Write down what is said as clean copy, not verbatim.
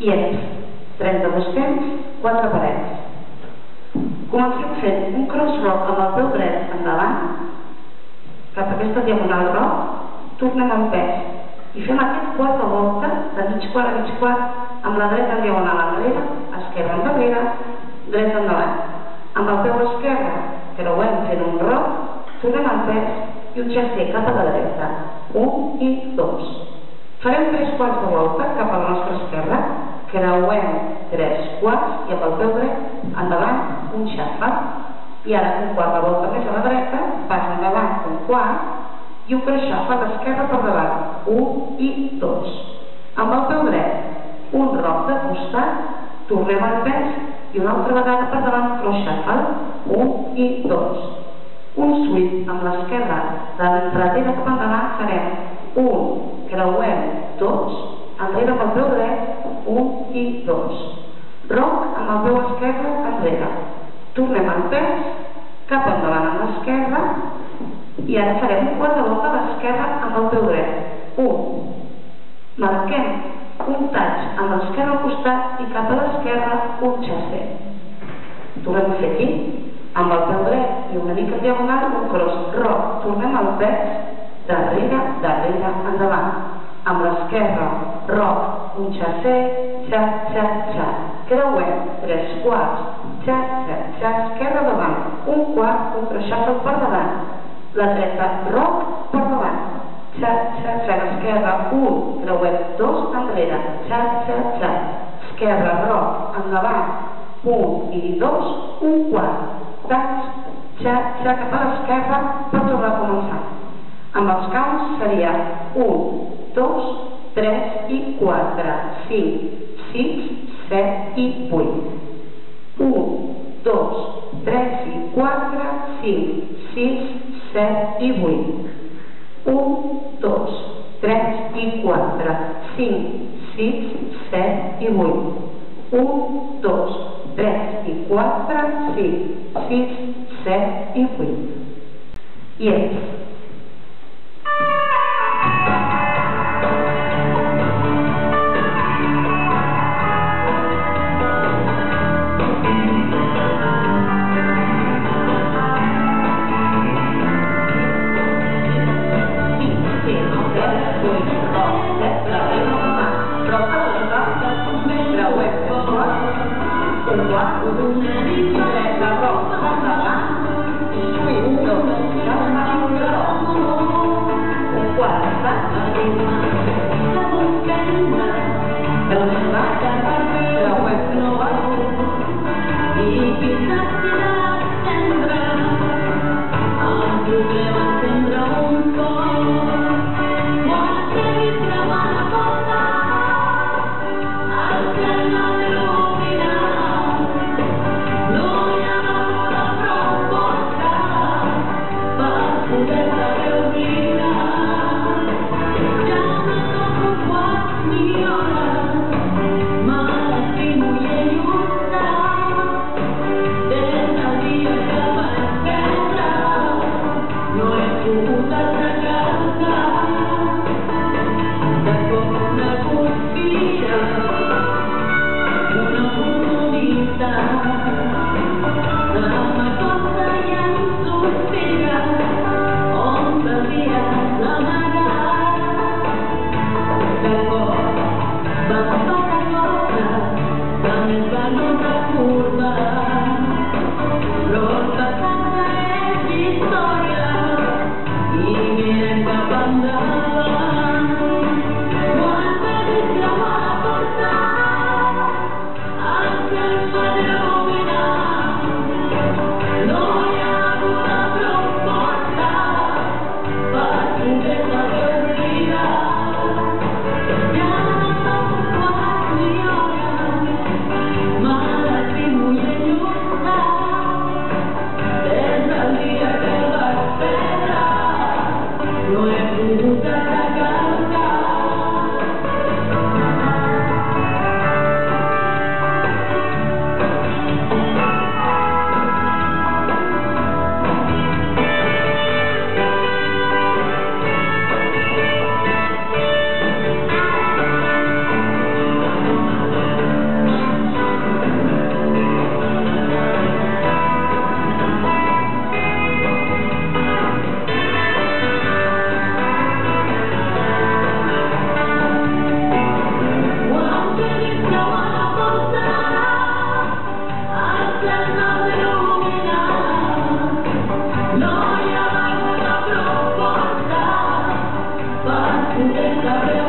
I és 32 temps, 4 parets. Comencem fent un cross-rock amb el peu dret endavant, cap a aquesta diagonal rock, tornem al pes i fem aquest quart de volta de mig quart a mig quart amb la dreta en diagonal enrere, esquerra endarrere, dreta endavant. Amb el peu esquerre creuem fent un rock, tornem al pes i un xassé cap a la dreta, 1 i 2. Farem 3 quarts de volta cap a la nostra esquerra, creuem 3 quarts i amb el peu dret endavant un xafa. I ara un quart de volta més a la dreta, pas endavant un quart i un creixafa a l'esquerra per davant, 1 i 2. Amb el peu dret, un roc de costat, tornem al pes i una altra vegada per davant creixafa, 1 i 2. Un sweep amb l'esquerra d'enrere cap endavant farem 1, creuem 2, enrere amb el peu dret, 1 i 2. Roc amb el peu esquerre enrere. Tornem al pes, cap endavant amb l'esquerra i ara farem un quart de volta a l'esquerra amb el peu dret. 1. Marquem un touch amb l'esquerra al costat i cap a l'esquerra un xassé. Tornem a fer aquí, amb el peu dret i una mica en diagonal, un cross roc. Tornem al pes, darrere, endavant. Amb l'esquerra, roc, un xassé, xa, xa, xa. Creuem 3 quarts, xa, xa, xa, esquerra davant, un quart, un creixafa per davant. La dreta, roc, per davant. Xa, xa, xa, l'esquerra, 1, creuem 2, enrere, xa, xa, xa. Esquerra, roc, endavant, 1 i 2, un quart. Tacs, xa, xa, cap a l'esquerra per tornar a començar. Amb els counts seria 1, 2, 3 i 4, 5, 6, 7 i 8. 1, 2, 3 i 4, 5, 6, 7 i 8. 1, 2, 3 i 4, 5, 6, 7 i 8. 1, 2, 3 i 4, 5, 6, 7 i 8. I és Just Carrer